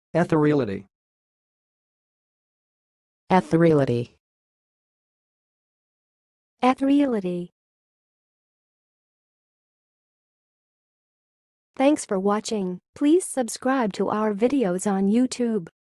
Ethereality. Ethereality. Ethereality. Thanks for watching. Please subscribe to our videos on YouTube.